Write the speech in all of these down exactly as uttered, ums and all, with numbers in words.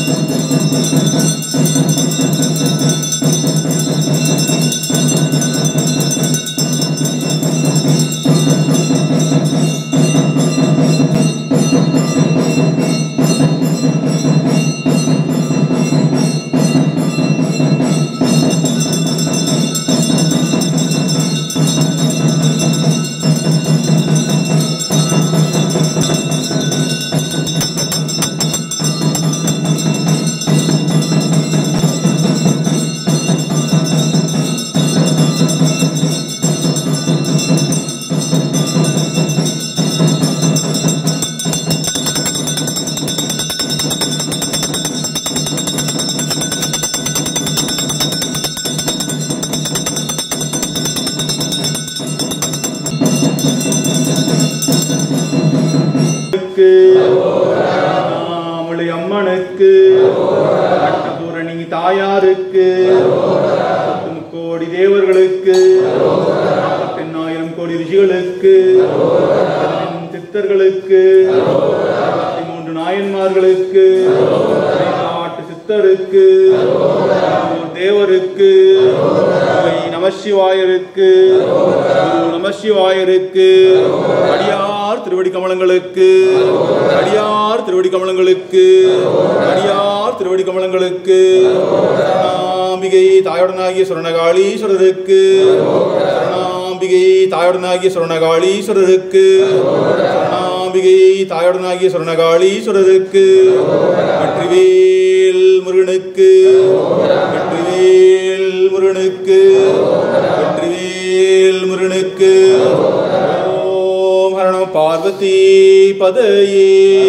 அம்மனுக்கு அட்டபூரணி தாயாருக்கு கோடி தேவர்களுக்கு எண்ணாயிரம் கோடி ரிஷிகளுக்கு சித்தர்களுக்கு மூன்று நாயன்மார்களுக்கு நாட்டு சித்தருக்கு தேவருக்கு நமசிவாயருக்கு நமசிவாயருக்கு அடியார் திருவடி கமலங்களுக்கு அடியார் திருவடி கமலங்களுக்கு அடியார் திருவடி கமலங்களுக்கு சரணாம்பிகை தாயுடனாகிய சுரணகாளீஸ்வரருக்கு சரணாம்பிகை தாயுடனாகிய சுரணகாளீஸ்வரருக்கு சரணாம்பிகை தாயுடனாகிய சுரணகாளீஸ்வரருக்கு வெற்றிவேல் முருகனுக்கு வெற்றிவேல் முருகனுக்கு வெற்றிவேல் முருகனுக்கு. ஓம் ஹரணம் பார்வதி பதையே.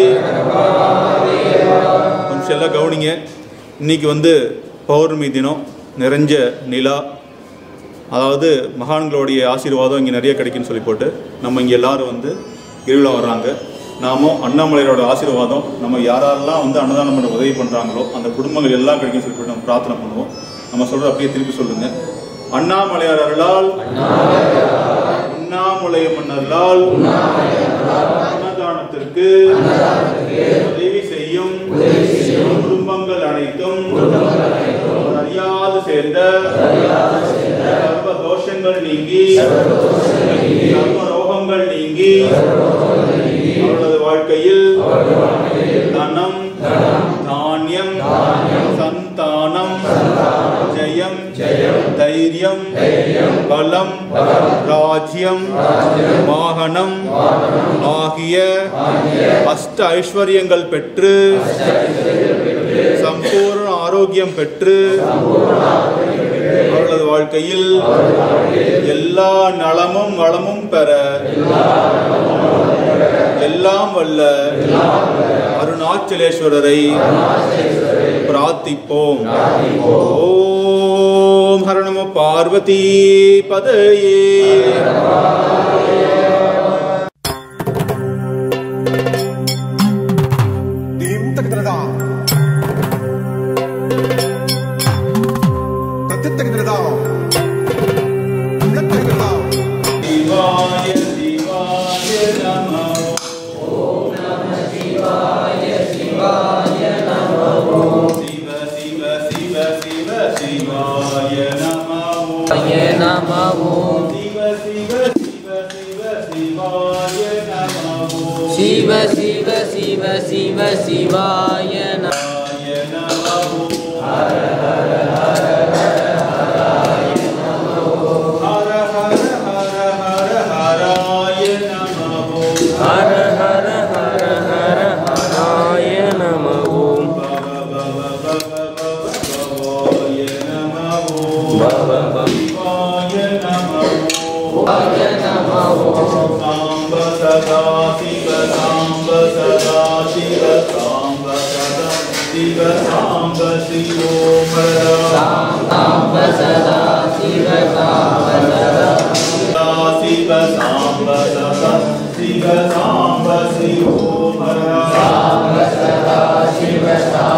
கொஞ்சம் எல்லாம் கவனிங்க. இன்னைக்கு வந்து பௌர்ணமி தினம், நிறைஞ்ச நிலா, அதாவது மகான்களுடைய ஆசீர்வாதம் இங்கே நிறைய கிடைக்குன்னு சொல்லி போட்டு நம்ம இங்கே எல்லாரும் வந்து கிரிவலம் வர்றாங்க. நாமும் அண்ணாமலையோட ஆசீர்வாதம் நம்ம யாரெல்லாம் வந்து அன்னதானம் பண்ண உதவி பண்ணுறாங்களோ அந்த குடும்பங்கள் எல்லாம் கிடைக்குன்னு சொல்லி போட்டு நம்ம பிரார்த்தனை பண்ணுவோம். நம்ம சொல்கிற அப்படியே திருப்பி சொல்லுங்க. அண்ணாமலையார் அருளால் உண்ணாமுலையம்மன் அருளால் அன்னதானத்திற்கு உதவி செய்யும் குடும்பங்கள் அனைத்தும் அறியாது சேர்ந்த சர்வ தோஷங்கள் நீங்கி சர்வ ரோகங்கள் நீங்கி அவர்களது வாழ்க்கையில் தனம் தானியம் சந்தானம் ஜெயம் தைரியம் பலம் ராஜ்யம் வாகனம் ஆகிய அஷ்ட ஐஸ்வர்யங்கள் பெற்று சம்பூர்ண ஆரோக்கியம் பெற்று அவர்களது வாழ்க்கையில் எல்லா நலமும் வளமும் பெற எல்லாம் வல்ல அருணாச்சலேஸ்வரரை பிரார்த்திப்போம். ஓம் ஹர நம பார்வதி பதையே. शिव शिव शिव शिव शिवाय नमः. हर हर हर हराय नमः. हर हर हर हर हराय नमः. हर हर हर हर हराय नमः. भवाय नमः. भवाय नमः. सांब सदा शिव सांब सदा शिव सांब सदा शिव सांब शिवोमरा सांब सदा शिव सांब सदा शिव सांब सदा शिव सांब शिवोमरा सांब सदा शिव